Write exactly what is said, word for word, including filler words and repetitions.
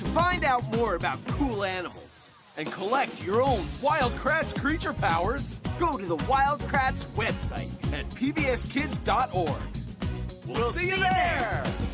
Find out more about cool animals and collect your own Wild Kratts creature powers. Go to the Wild Kratts website at P B S kids dot org. We'll, we'll see, see you there! there.